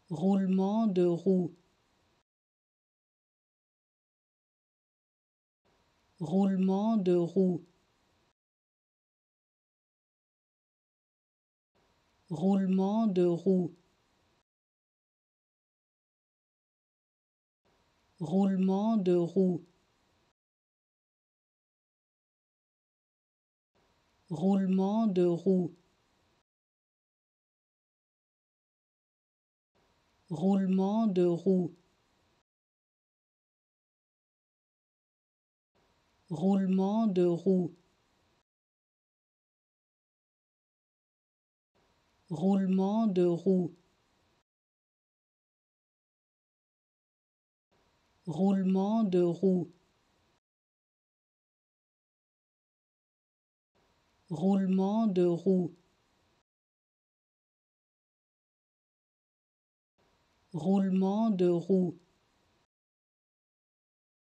roulement de roue, roulement de roue, roulement de roue, roulement de roue, roulement de roue, roulement de roue, roulement de roue, roulement de roue, roulement de roue, roulement de roue, roulement de roue.